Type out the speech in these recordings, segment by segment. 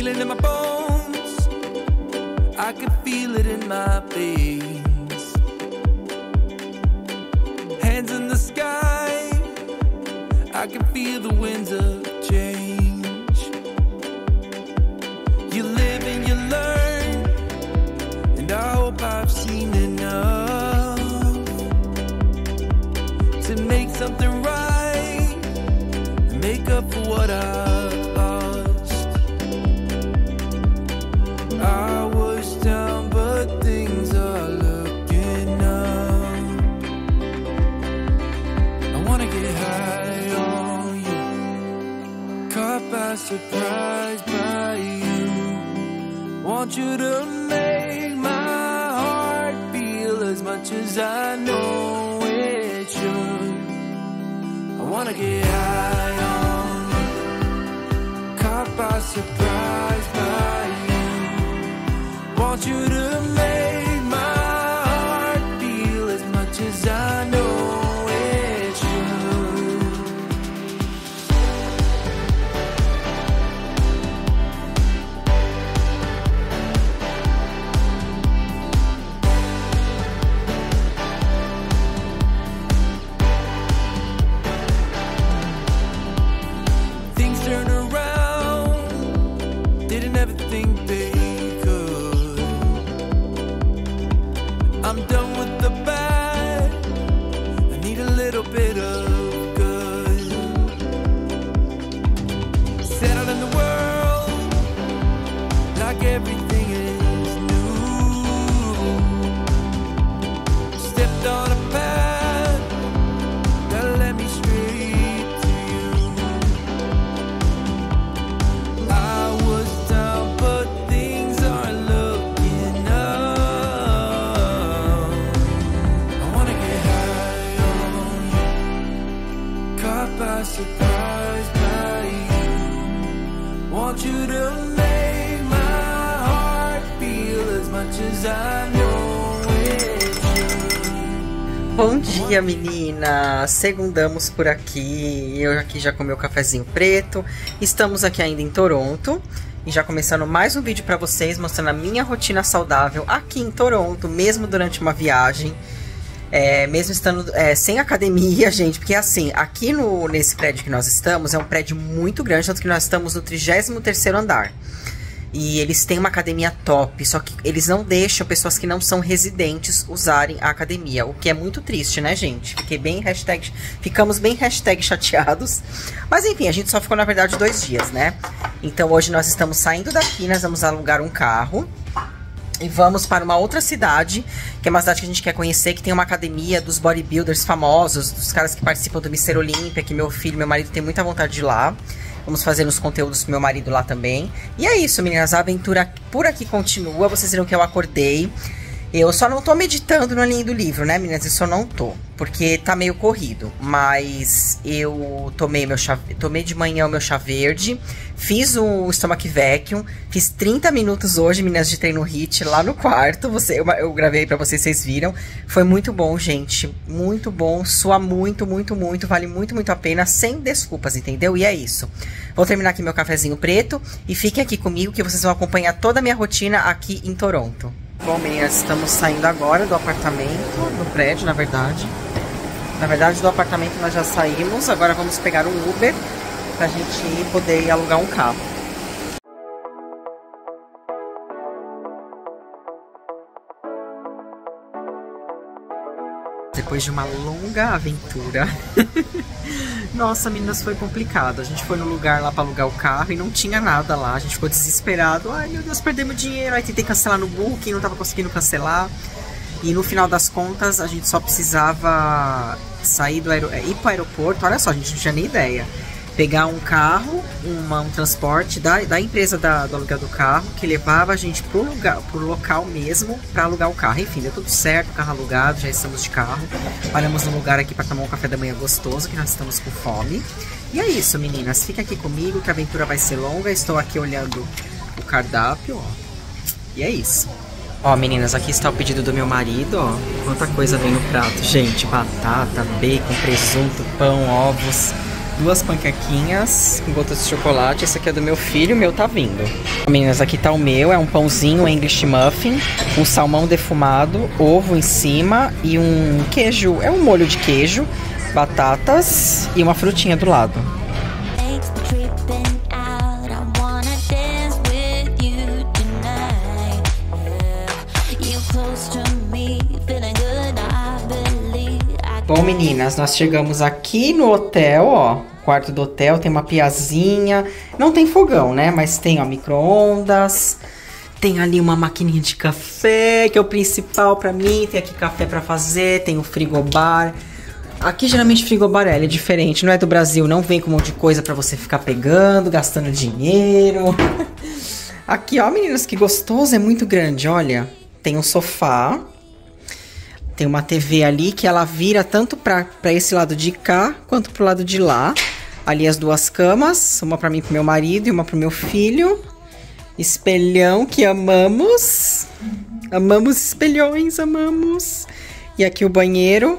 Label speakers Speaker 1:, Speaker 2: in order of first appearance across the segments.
Speaker 1: feel it in my bones, I can feel it in my veins. Hands in the sky, I can feel the winds of change. You live and you learn, and I hope I've seen enough to make something right and make up for what I've lost. I was down, but things are looking up. I wanna get high on you, caught by surprise by you. Want you to make my heart feel as much as I know it should. I wanna get high on you, caught by surprise by you. Want you to make my heart feel as much as I know it should. Things turn around, didn't ever think they could. I'm done with the bad, I need a little bit of good. Settled in the world, like everything is new. Stepped on a path, that led me straight to you. I was down, but things aren't looking up. I wanna get high on you, caught by surprise by you. Want you to make my heart feel as much as I know it should.
Speaker 2: Bom dia, meninas! Segundamos por aqui. Eu aqui já comi o cafezinho preto. Estamos aqui ainda em Toronto. E já começando mais um vídeo pra vocês, mostrando a minha rotina saudável aqui em Toronto, mesmo durante uma viagem. Mesmo estando sem academia, gente. Porque assim, aqui nesse prédio que nós estamos, é um prédio muito grande, tanto que nós estamos no 33º andar. E eles têm uma academia top, só que eles não deixam pessoas que não são residentes usarem a academia, o que é muito triste, né, gente? Ficamos bem chateados. Mas enfim, a gente só ficou, na verdade, 2 dias, né? Então hoje nós estamos saindo daqui, nós vamos alugar um carro e vamos para uma outra cidade, que é uma cidade que a gente quer conhecer, que tem uma academia dos bodybuilders famosos, dos caras que participam do Mister Olímpia, que meu marido tem muita vontade de ir lá. Vamos fazer os conteúdos do meu marido lá também. E é isso, meninas. A aventura por aqui continua. Vocês viram que eu acordei. Eu só não tô meditando na linha do livro, né, meninas? Isso eu não tô. Porque tá meio corrido. Mas eu tomei de manhã o meu chá verde. Fiz o stomach vacuum. Fiz 30 minutos hoje, meninas, de treino HIIT lá no quarto. Eu gravei pra vocês, vocês viram. Foi muito bom, gente. Muito bom. Sua muito, muito, muito. Vale muito, muito a pena. Sem desculpas, entendeu? E é isso. Vou terminar aqui meu cafezinho preto. E fiquem aqui comigo que vocês vão acompanhar toda a minha rotina aqui em Toronto. Bom, meninas, estamos saindo agora do apartamento, do prédio, na verdade. Na verdade, do apartamento nós já saímos. Agora vamos pegar um Uber pra gente poder alugar um carro. Depois de uma longa aventura. Nossa, meninas, foi complicado. A gente foi no lugar lá pra alugar o carro e não tinha nada lá. A gente ficou desesperado. Ai, meu Deus, perdemos dinheiro. Aí tentei cancelar no Booking, não tava conseguindo cancelar. E no final das contas, a gente só precisava sair ir pro aeroporto. Olha só, a gente não tinha nem ideia. Pegar um carro, um transporte da empresa do aluguel do carro, que levava a gente pro local mesmo pra alugar o carro. Enfim, deu tudo certo, carro alugado, já estamos de carro. Paramos num lugar aqui pra tomar um café da manhã gostoso, que nós estamos com fome. E é isso, meninas, fica aqui comigo que a aventura vai ser longa. Estou aqui olhando o cardápio, ó. E é isso. Ó, meninas, aqui está o pedido do meu marido, ó. Quanta coisa vem no prato, gente. Batata, bacon, presunto, pão, ovos. 2 panquequinhas com gotas de chocolate. Esse aqui é do meu filho, o meu tá vindo. Meninas, aqui tá o meu, é um pãozinho English muffin, com salmão defumado, ovo em cima e um queijo, é um molho de queijo, batatas e uma frutinha do lado. Bom, meninas, nós chegamos aqui no hotel, ó, quarto do hotel, tem uma piazinha, não tem fogão, né, mas tem, ó, micro-ondas, tem ali uma maquininha de café, que é o principal pra mim, tem aqui café pra fazer, tem o frigobar. Aqui, geralmente, frigobar é diferente, não é do Brasil, não vem com um monte de coisa pra você ficar pegando, gastando dinheiro. Aqui, ó, meninas, que gostoso, é muito grande, olha, tem um sofá. Tem uma TV ali que ela vira tanto pra esse lado de cá, quanto pro lado de lá. Ali as 2 camas, uma pra mim e pro meu marido e uma pro meu filho. Espelhão que amamos. Amamos espelhões, amamos. E aqui o banheiro.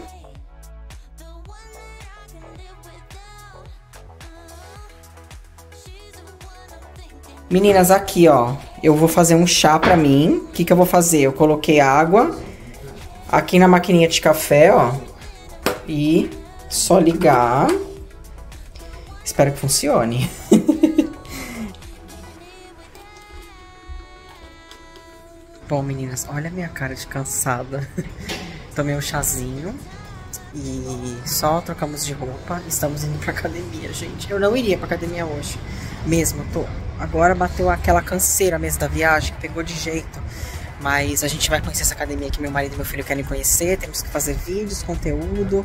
Speaker 2: Meninas, aqui, ó. Eu vou fazer um chá pra mim. O que que eu vou fazer? Eu coloquei água aqui na maquininha de café, ó. E só ligar. Espero que funcione. Bom, meninas, olha a minha cara de cansada. Tomei um chazinho. E só trocamos de roupa. Estamos indo pra academia, gente. Eu não iria pra academia hoje. Mesmo, agora bateu aquela canseira mesmo da viagem. Pegou de jeito. Mas a gente vai conhecer essa academia que meu marido e meu filho querem conhecer. Temos que fazer vídeos, conteúdo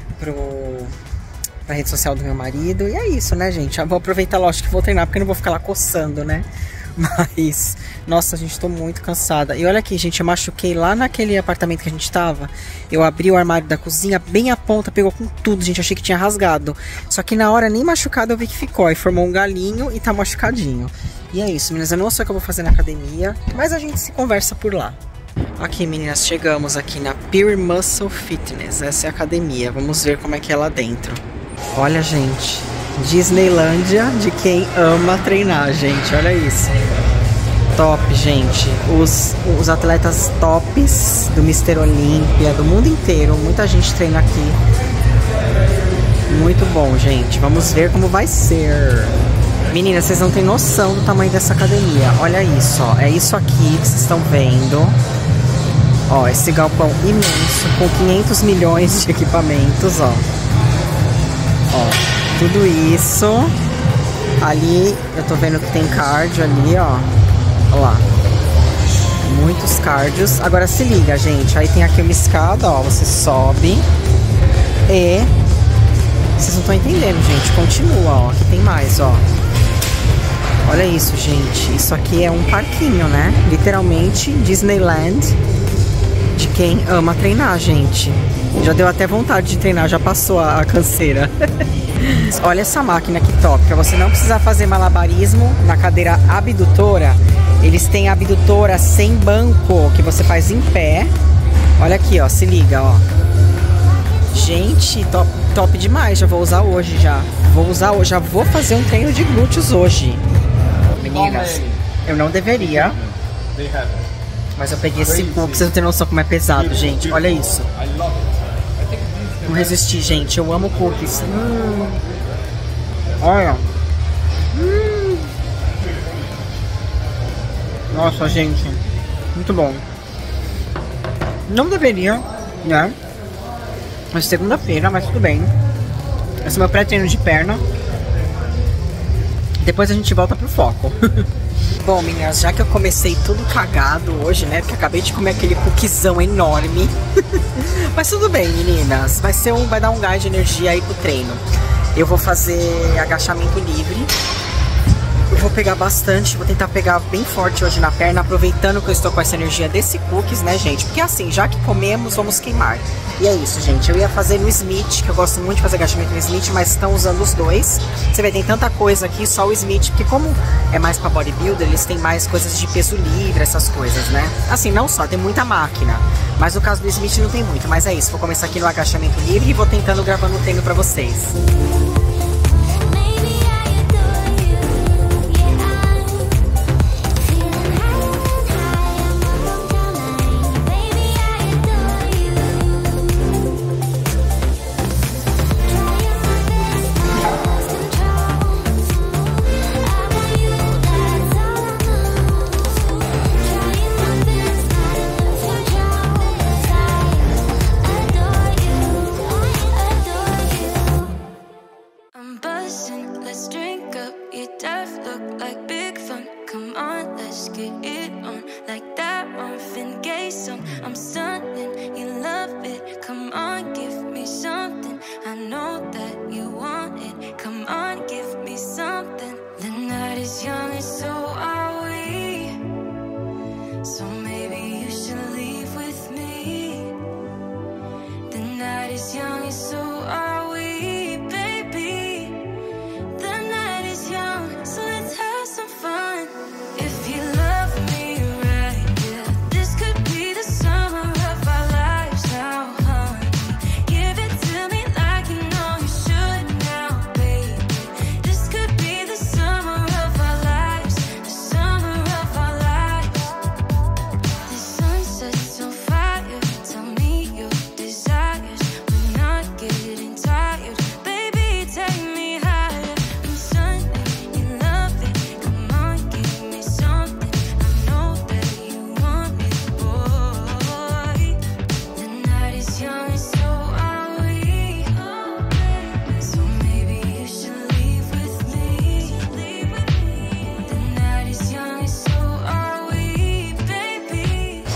Speaker 2: pra rede social do meu marido. E é isso, né, gente? Eu vou aproveitar, lógico, que vou treinar, porque eu não vou ficar lá coçando, né? Mas, nossa, gente, tô muito cansada. E olha aqui, gente, eu machuquei lá naquele apartamento que a gente tava. Eu abri o armário da cozinha, bem a ponta, pegou com tudo, gente. Achei que tinha rasgado. Só que na hora, nem machucado, eu vi que ficou. E formou um galinho e tá machucadinho. E é isso, meninas. Eu não sei o que eu vou fazer na academia, mas a gente se conversa por lá. Aqui, meninas, chegamos aqui na Pure Muscle Fitness. Essa é a academia. Vamos ver como é que é lá dentro. Olha, gente. Disneylândia de quem ama treinar, gente. Olha isso. Top, gente. Os atletas tops do Mr. Olímpia, do mundo inteiro. Muita gente treina aqui. Muito bom, gente. Vamos ver como vai ser. Meninas, vocês não têm noção do tamanho dessa academia. Olha isso, ó. É isso aqui que vocês estão vendo. Ó, esse galpão imenso, com 500 milhões de equipamentos, ó. Ó, tudo isso. Ali, eu tô vendo que tem cardio ali, ó. Olha lá. Muitos cardios. Agora se liga, gente. Aí tem aqui uma escada, ó. Você sobe. E... vocês não estão entendendo, gente. Continua, ó. Aqui tem mais, ó. Olha isso, gente. Isso aqui é um parquinho, né? Literalmente, Disneyland de quem ama treinar, gente. Já deu até vontade de treinar, já passou a canseira. Olha essa máquina que top. Pra você não precisar fazer malabarismo na cadeira abdutora, eles têm abdutora sem banco, que você faz em pé. Olha aqui, ó. Se liga, ó. Gente, top demais. Já vou usar hoje, já. Vou usar hoje. Já vou fazer um treino de glúteos hoje. Meninas, eu não deveria, mas eu peguei esse cookie. Vocês não têm noção como é pesado, gente. Olha isso. Não resisti, gente. Eu amo cookies. Olha. Nossa, gente. Muito bom. Não deveria, né? Mas segunda-feira, mas tudo bem. Esse é meu pré-treino de perna. Depois a gente volta pro foco. Bom, meninas, já que eu comecei tudo cagado hoje, né? Porque acabei de comer aquele cookiezão enorme. Mas tudo bem, meninas. Vai dar um gás de energia aí pro treino. Eu vou fazer agachamento livre. Eu vou pegar bastante, vou tentar pegar bem forte hoje na perna, aproveitando que eu estou com essa energia desse cookies, né, gente? Porque assim, já que comemos, vamos queimar. E é isso, gente. Eu ia fazer no Smith, que eu gosto muito de fazer agachamento no Smith, mas estão usando os dois. Você vê, tem tanta coisa aqui, só o Smith, porque como é mais pra bodybuilder, eles têm mais coisas de peso livre, essas coisas, né? Assim, não só, tem muita máquina. Mas no caso do Smith não tem muito, mas é isso. Vou começar aqui no agachamento livre e vou tentando gravando o treino pra vocês.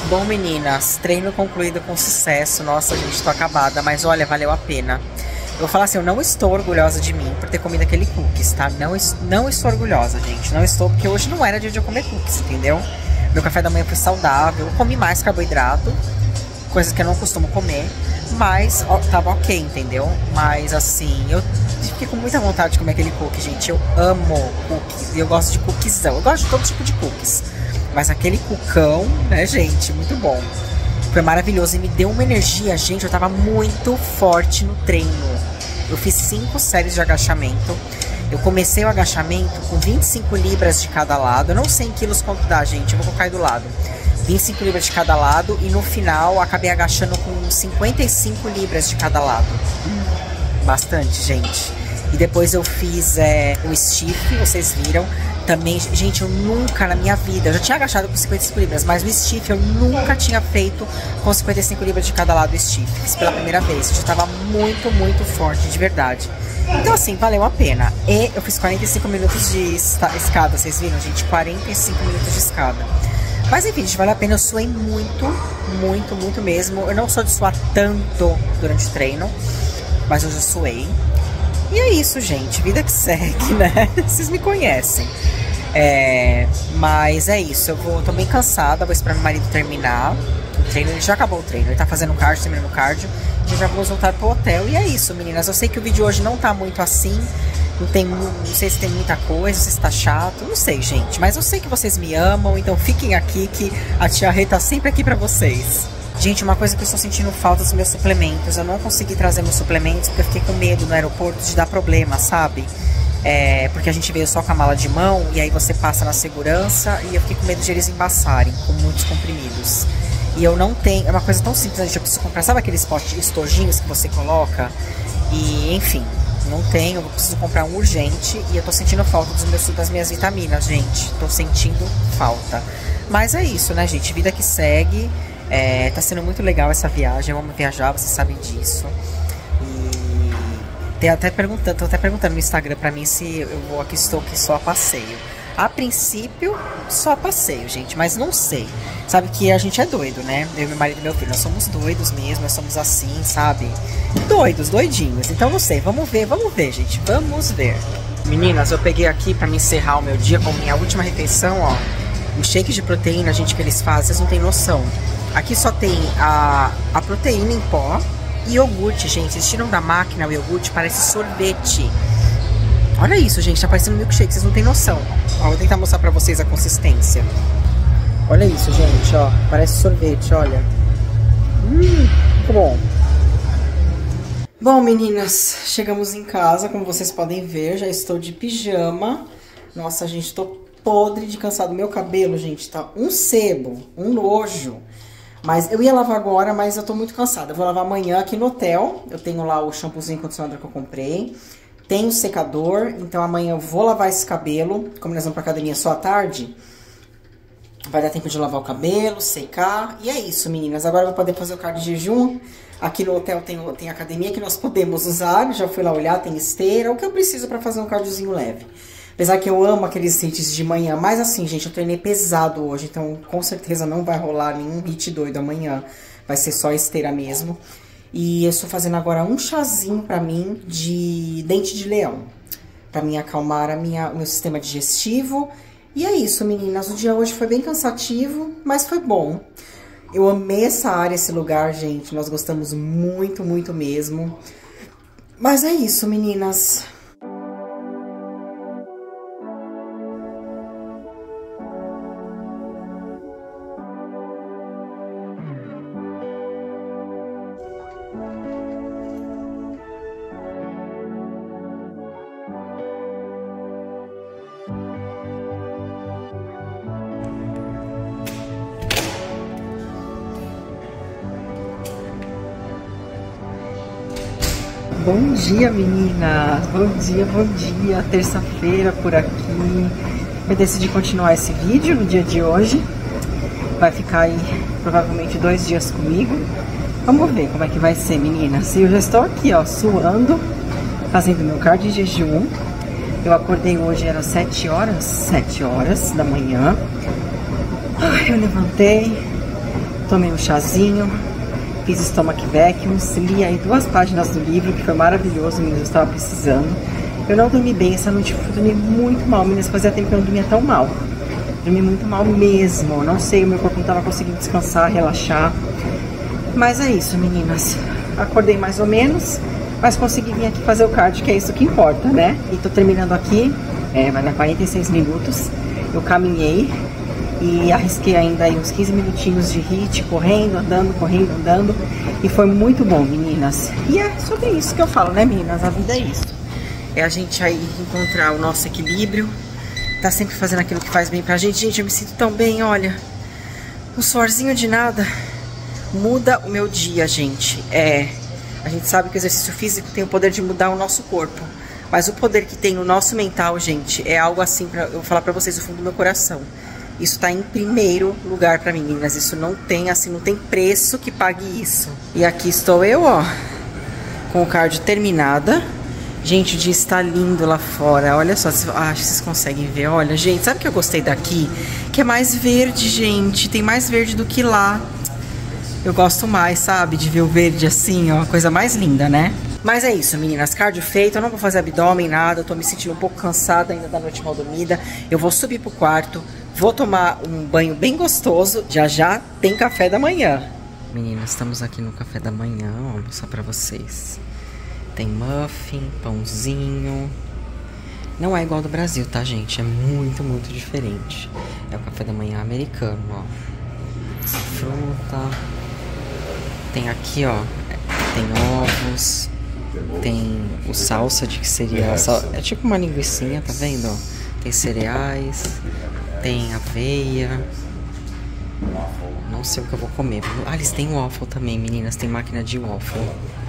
Speaker 2: Bom, meninas, treino concluído com sucesso. Nossa, gente, tô acabada, mas olha, valeu a pena. Eu vou falar assim, eu não estou orgulhosa de mim por ter comido aquele cookies, tá? Não estou orgulhosa, gente. Não estou, porque hoje não era dia de eu comer cookies, entendeu? Meu café da manhã foi saudável, eu comi mais carboidrato, coisas que eu não costumo comer, mas ó, tava ok, entendeu? Mas assim, eu fiquei com muita vontade de comer aquele cookie, gente. Eu amo cookies e eu gosto de cookiesão. Eu gosto de todo tipo de cookies, mas aquele cucão, né, gente, muito bom. Foi maravilhoso e me deu uma energia, gente. Eu tava muito forte no treino. Eu fiz 5 séries de agachamento. Eu comecei o agachamento com 25 libras de cada lado. Eu não sei em quilos quanto dá, gente. Eu vou colocar aí do lado. 25 libras de cada lado. E no final, acabei agachando com 55 libras de cada lado. Bastante, gente. E depois eu fiz o stiff, vocês viram. Também, gente, eu nunca na minha vida, eu já tinha agachado com 55 libras, mas o stiff eu nunca tinha feito com 55 libras de cada lado o stiff. Fiz pela primeira vez, eu já tava muito, muito forte, de verdade. Então assim, valeu a pena. E eu fiz 45 minutos de escada, vocês viram, gente? 45 minutos de escada. Mas enfim, gente, valeu a pena, eu suei muito, muito, muito mesmo. Eu não sou de suar tanto durante o treino, mas eu já suei. E é isso, gente, vida que segue, né? Vocês me conhecem. Mas é isso, tô bem cansada, vou esperar meu marido terminar o treino. Ele já acabou o treino, ele tá fazendo cardio, terminando o cardio. E já vamos voltar pro hotel. E é isso, meninas, eu sei que o vídeo hoje não tá muito assim. Não sei se tem muita coisa, se tá chato, não sei, gente. Mas eu sei que vocês me amam, então fiquem aqui que a tia Rê tá sempre aqui pra vocês. Gente, uma coisa que eu estou sentindo falta dos meus suplementos. Eu não consegui trazer meus suplementos porque eu fiquei com medo no aeroporto de dar problema, sabe? Porque a gente veio só com a mala de mão e aí você passa na segurança e eu fiquei com medo de eles embaçarem com muitos comprimidos. E eu não tenho, é uma coisa tão simples, gente, eu preciso comprar, sabe aqueles estojinhos que você coloca? E, enfim, não tenho, eu preciso comprar um urgente e eu tô sentindo falta das minhas vitaminas, gente. Tô sentindo falta. Mas é isso, né, gente? Vida que segue. Tá sendo muito legal essa viagem, eu amo viajar, vocês sabem disso. E tô até perguntando no Instagram pra mim se eu estou aqui só a passeio. A princípio, só a passeio, gente, mas não sei. Sabe que a gente é doido, né? Eu, meu marido e meu filho, nós somos doidos mesmo, nós somos assim, sabe? Doidinhos. Então não sei, vamos ver, gente, vamos ver. Meninas, eu peguei aqui pra me encerrar o meu dia com minha última refeição, ó. O shake de proteína, gente, que eles fazem, vocês não tem noção. Aqui só tem a proteína em pó e iogurte, gente. Eles tiram da máquina o iogurte, parece sorvete. Olha isso, gente, tá parecendo milkshake, vocês não tem noção. Ó, vou tentar mostrar pra vocês a consistência. Olha isso, gente, ó. Parece sorvete, olha. Muito bom. Bom, meninas, chegamos em casa, como vocês podem ver. Já estou de pijama. Nossa, gente, tô podre de cansado. Meu cabelo, gente, tá um sebo, um nojo. Mas eu ia lavar agora, mas eu tô muito cansada. Eu vou lavar amanhã aqui no hotel. Eu tenho lá o shampoozinho e condicionador que eu comprei. Tenho o secador, então amanhã eu vou lavar esse cabelo. Como nós vamos pra academia só à tarde, vai dar tempo de lavar o cabelo, secar. E é isso, meninas. Agora eu vou poder fazer o cardio de jejum. Aqui no hotel tem academia que nós podemos usar. Já fui lá olhar, tem esteira. O que eu preciso pra fazer um cardiozinho leve. Apesar que eu amo aqueles hits de manhã. Mas assim, gente, eu treinei pesado hoje. Então, com certeza não vai rolar nenhum hit doido amanhã. Vai ser só esteira mesmo. E eu estou fazendo agora um chazinho pra mim de dente de leão. Pra mim acalmar o meu sistema digestivo. E é isso, meninas. O dia hoje foi bem cansativo, mas foi bom. Eu amei essa área, esse lugar, gente. Nós gostamos muito, muito mesmo. Mas é isso, meninas. Bom dia, meninas! Bom dia! Terça-feira por aqui. Eu decidi continuar esse vídeo no dia de hoje. Vai ficar aí provavelmente 2 dias comigo. Vamos ver como é que vai ser, meninas. E eu já estou aqui, ó, suando, fazendo meu cardio de jejum. Eu acordei hoje, era 7 horas da manhã. Ai, eu levantei, tomei um chazinho, fiz stomach vacuums, li aí 2 páginas do livro, que foi maravilhoso, meninas, eu estava precisando. Eu não dormi bem essa noite, eu dormi muito mal, meninas, fazia tempo que eu não dormia tão mal. Dormi muito mal mesmo, não sei, o meu corpo não estava conseguindo descansar, relaxar. Mas é isso, meninas. Acordei mais ou menos, mas consegui vir aqui fazer o cardio, que é isso que importa, né? E tô terminando aqui, vai dar 46 minutos. Eu caminhei e arrisquei ainda aí uns 15 minutinhos de HIIT, correndo, andando. E foi muito bom, meninas. E é sobre isso que eu falo, né, meninas? A vida é isso. É a gente aí encontrar o nosso equilíbrio. Tá sempre fazendo aquilo que faz bem pra gente. Gente, eu me sinto tão bem, olha. Um suorzinho de nada muda o meu dia, gente. A gente sabe que o exercício físico tem o poder de mudar o nosso corpo. Mas o poder que tem no nosso mental, gente, é algo assim, eu vou falar pra vocês do fundo do meu coração. Isso tá em primeiro lugar pra mim, meninas. Isso não tem, assim, não tem preço que pague isso. E aqui estou eu, ó, com o cardio terminada. Gente, o dia está lindo lá fora. Olha só, acho que vocês conseguem ver. Olha, gente, sabe o que eu gostei daqui? Que é mais verde, gente. Tem mais verde do que lá. Eu gosto mais, sabe, de ver o verde assim, ó. Coisa mais linda, né? Mas é isso, meninas. Cardio feito. Eu não vou fazer abdômen, nada. Eu tô me sentindo um pouco cansada ainda da noite mal dormida. Eu vou subir pro quarto. Vou tomar um banho bem gostoso. Já tem café da manhã. Meninas, estamos aqui no café da manhã. Vou mostrar pra vocês. Tem muffin, pãozinho. Não é igual do Brasil, tá, gente? É muito, muito diferente. É o café da manhã americano, ó. Fruta. Tem aqui, ó. Tem ovos. Tem o salsa, de que seria... É tipo uma linguicinha, tá vendo? Tem cereais. Tem aveia. Não sei o que eu vou comer. Ah, eles têm waffle também, meninas. Tem máquina de waffle.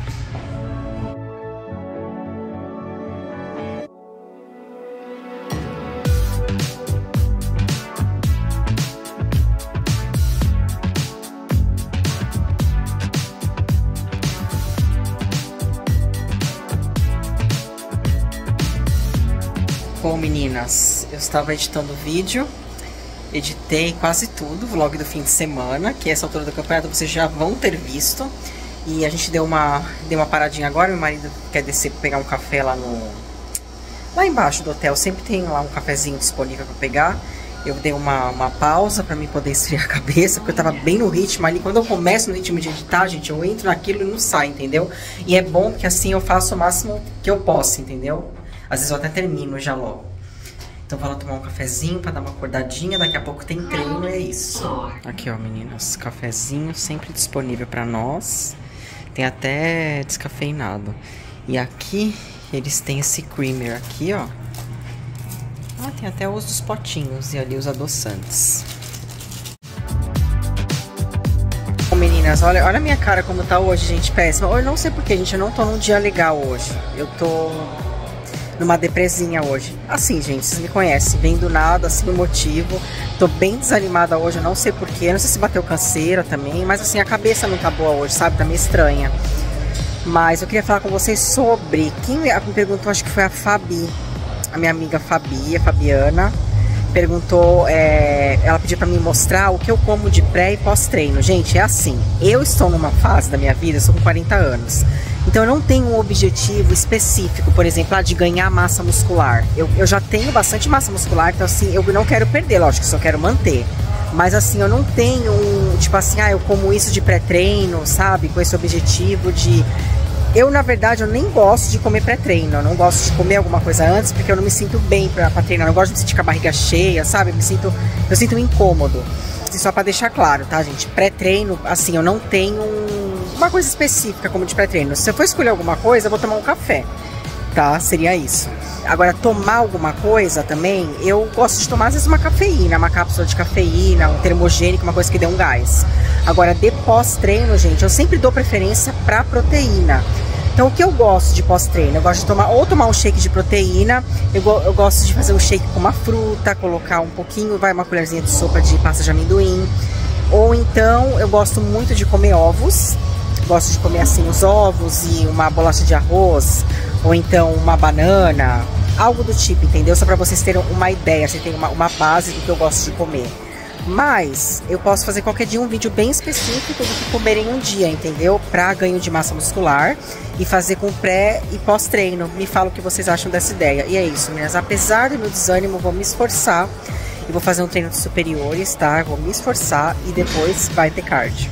Speaker 2: Bom, meninas, eu estava editando o vídeo, editei quase tudo, vlog do fim de semana, que essa altura do campeonato vocês já vão ter visto. E a gente deu uma paradinha agora, meu marido quer descer para pegar um café lá embaixo do hotel, sempre tem lá um cafezinho disponível para pegar. Eu dei uma pausa para mim poder esfriar a cabeça, porque eu tava bem no ritmo ali. Quando eu começo no ritmo de editar, gente, eu entro naquilo e não sai, entendeu? E é bom porque assim eu faço o máximo que eu posso, entendeu? Às vezes eu até termino já logo. Então vou lá tomar um cafezinho pra dar uma acordadinha. Daqui a pouco tem treino e é isso. Aqui, ó, meninas. Cafezinho sempre disponível pra nós. Tem até descafeinado. E aqui eles têm esse creamer aqui, ó. Ah, tem até os dos potinhos e ali os adoçantes. Bom, meninas, olha a minha cara como tá hoje, gente. Péssima. Eu não sei porquê, gente. Eu não tô num dia legal hoje. Eu tô... numa depresinha hoje. Assim, gente, vocês me conhecem, vem do nada, assim, o motivo. Tô bem desanimada hoje, eu não sei porquê. Não sei se bateu canseira também, mas assim, a cabeça não tá boa hoje, sabe? Tá meio estranha. Mas eu queria falar com vocês sobre... Quem me perguntou, acho que foi a Fabi. A minha amiga Fabi, a Fabiana. Perguntou, ela pediu pra me mostrar o que eu como de pré e pós-treino. Gente, é assim, eu estou numa fase da minha vida, eu sou com 40 anos. Então eu não tenho um objetivo específico, por exemplo, de ganhar massa muscular. Eu já tenho bastante massa muscular, então assim, eu não quero perder, lógico, só quero manter. Mas assim, eu não tenho, tipo assim, eu como isso de pré-treino, sabe? Com esse objetivo de... Eu, na verdade, eu nem gosto de comer pré-treino. Eu não gosto de comer alguma coisa antes, porque eu não me sinto bem pra treinar. Eu não gosto de me sentir com a barriga cheia, sabe? Eu sinto um incômodo. Só pra deixar claro, tá, gente? Pré-treino, assim, eu não tenho uma coisa específica como de pré-treino. Se eu for escolher alguma coisa, eu vou tomar um café, tá? Seria isso. Agora, tomar alguma coisa também, eu gosto de tomar, às vezes, uma cafeína, uma cápsula de cafeína, um termogênico, uma coisa que dê um gás. Agora, de pós-treino, gente, eu sempre dou preferência pra proteína. Então, o que eu gosto de pós-treino? Eu gosto de tomar um shake de proteína. Eu gosto de fazer um shake com uma fruta, colocar um pouquinho, uma colherzinha de sopa de pasta de amendoim. Ou então, eu gosto muito de comer ovos. Gosto de comer assim os ovos e uma bolacha de arroz. Ou então uma banana. Algo do tipo, entendeu? Só pra vocês terem uma ideia, vocês terem uma base do que eu gosto de comer. Mas eu posso fazer qualquer dia um vídeo bem específico do que comer em um dia, entendeu? Pra ganho de massa muscular e fazer com pré e pós-treino. Me fala o que vocês acham dessa ideia. E é isso, meninas. Apesar do meu desânimo, vou me esforçar e vou fazer um treino de superiores, tá? Vou me esforçar e depois vai ter cardio.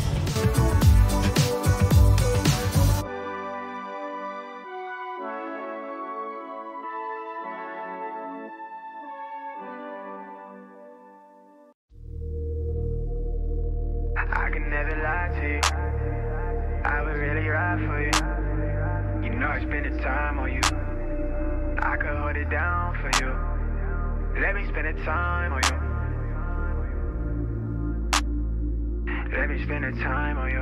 Speaker 1: I can never lie to you. I would really ride for you. You know I spend the time on you. I could hold it down for you. Let me spend the time on you. Let me spend the time on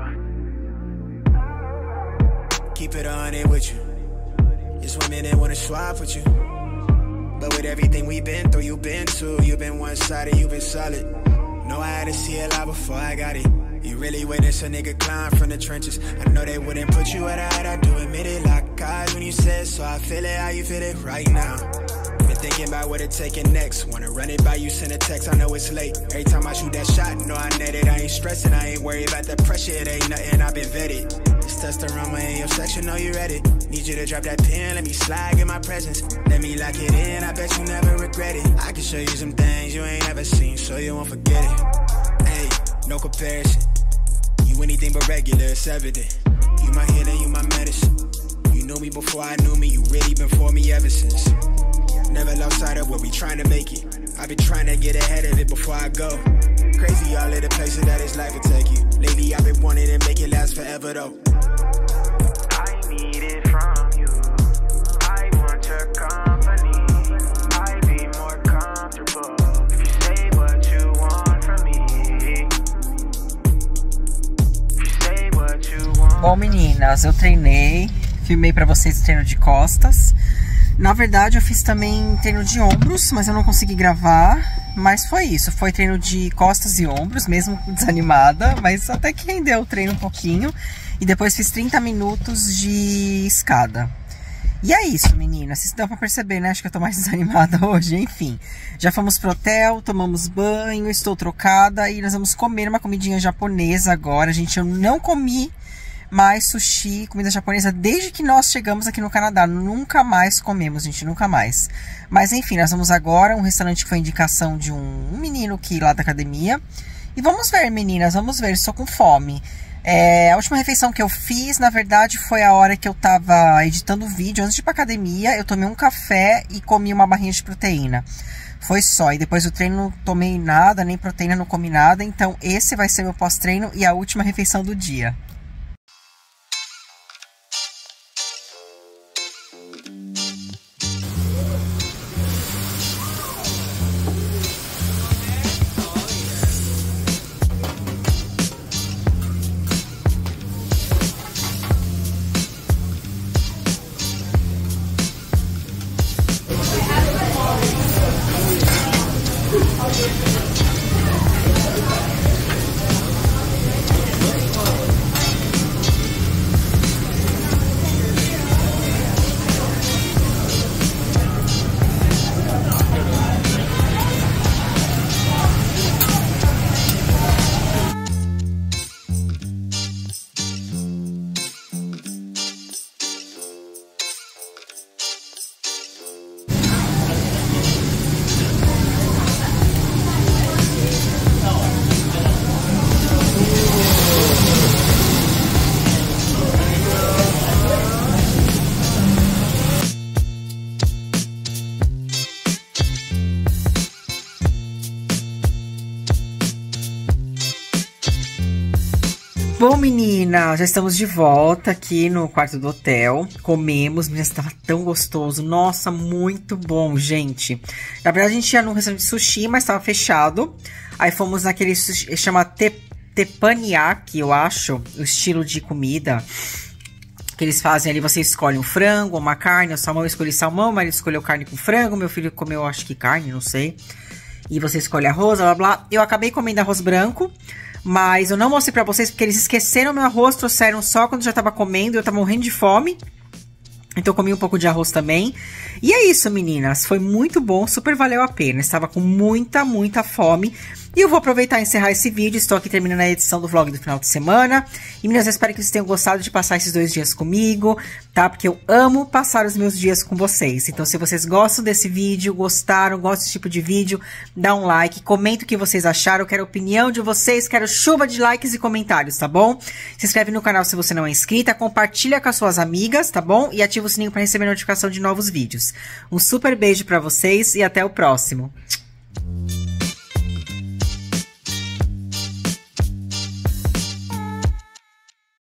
Speaker 1: you. Keep it on it with you. There's women that wanna swap with you. But with everything we've been through, you've been too. You've been one-sided, you've been solid. Know I had to see it live before I got it. You really witness a nigga climb from the trenches. I know they wouldn't put you at a height, I do admit it. Like eyes when you said, so I feel it how you feel it right now. Been thinking about what to take it next. Wanna run it by you, send a text, I know it's late. Every time I shoot that shot, know I net it. I ain't stressing, I ain't worried about the pressure. It ain't nothing, I've been vetted. This testosterone in your section, know you ready. Need you to drop that pin, let me slide in my presence. Let me lock it in, I bet you never regret it. I can show you some things you ain't ever seen, so you won't forget it. Hey, no comparison. You anything but regular, it's evident. You my healing, you my medicine. You knew me before I knew me, you really been for me ever since. Never lost sight of where we trying to make it. I've been trying to get ahead of it before I go. Crazy all of the places that this life will take you. Lately I've been wanting to make it last forever though. I need it from you. I want your company. I'd be more comfortable if you say what you want from me. If you say what you want.
Speaker 2: Bom, meninas, eu treinei, filmei pra vocês o treino de costas. Na verdade, eu fiz também treino de ombros, mas eu não consegui gravar. Mas foi isso, foi treino de costas e ombros, mesmo desanimada. Mas até que rendeu o treino um pouquinho. E depois fiz 30 minutos de escada. E é isso, meninas. Vocês dão pra perceber, né? Acho que eu tô mais desanimada hoje. Enfim, já fomos pro hotel, tomamos banho, estou trocada. E nós vamos comer uma comidinha japonesa agora. Gente, eu não comi mais sushi, comida japonesa, desde que nós chegamos aqui no Canadá. Nunca mais comemos, gente, nunca mais. Mas enfim, nós vamos agora, um restaurante que foi indicação de um menino que lá da academia. E vamos ver, meninas, vamos ver, estou com fome. A última refeição que eu fiz, na verdade, foi a hora que eu tava editando o vídeo. Antes de ir pra academia, eu tomei um café e comi uma barrinha de proteína. Foi só, e depois do treino não tomei nada, nem proteína, não comi nada. Então esse vai ser meu pós-treino e a última refeição do dia. Bom, menina, já estamos de volta aqui no quarto do hotel. Comemos, menina, estava tão gostoso. Nossa, muito bom, gente. Na verdade, a gente ia num restaurante de sushi, mas estava fechado. Aí fomos naquele sushi, chama teppanyaki, eu acho, o estilo de comida que eles fazem ali. Você escolhe um frango, uma carne, o salmão. Eu escolhi salmão, mas ele escolheu carne com frango. Meu filho comeu, acho que carne, não sei. E você escolhe arroz, blá, blá. Eu acabei comendo arroz branco. Mas eu não mostrei pra vocês porque eles esqueceram meu arroz, trouxeram só quando já tava comendo, eu tava morrendo de fome. Então eu comi um pouco de arroz também. E é isso, meninas, foi muito bom, super valeu a pena. Estava com muita fome. E eu vou aproveitar e encerrar esse vídeo. Estou aqui terminando a edição do vlog do final de semana. E, meninas, eu espero que vocês tenham gostado de passar esses 2 dias comigo, tá? Porque eu amo passar os meus dias com vocês. Então, se vocês gostam desse vídeo, gostaram, gostam desse tipo de vídeo, dá um like, comenta o que vocês acharam. Eu quero a opinião de vocês, quero chuva de likes e comentários, tá bom? Se inscreve no canal se você não é inscrita, compartilha com as suas amigas, tá bom? E ativa o sininho para receber notificação de novos vídeos. Um super beijo pra vocês e até o próximo.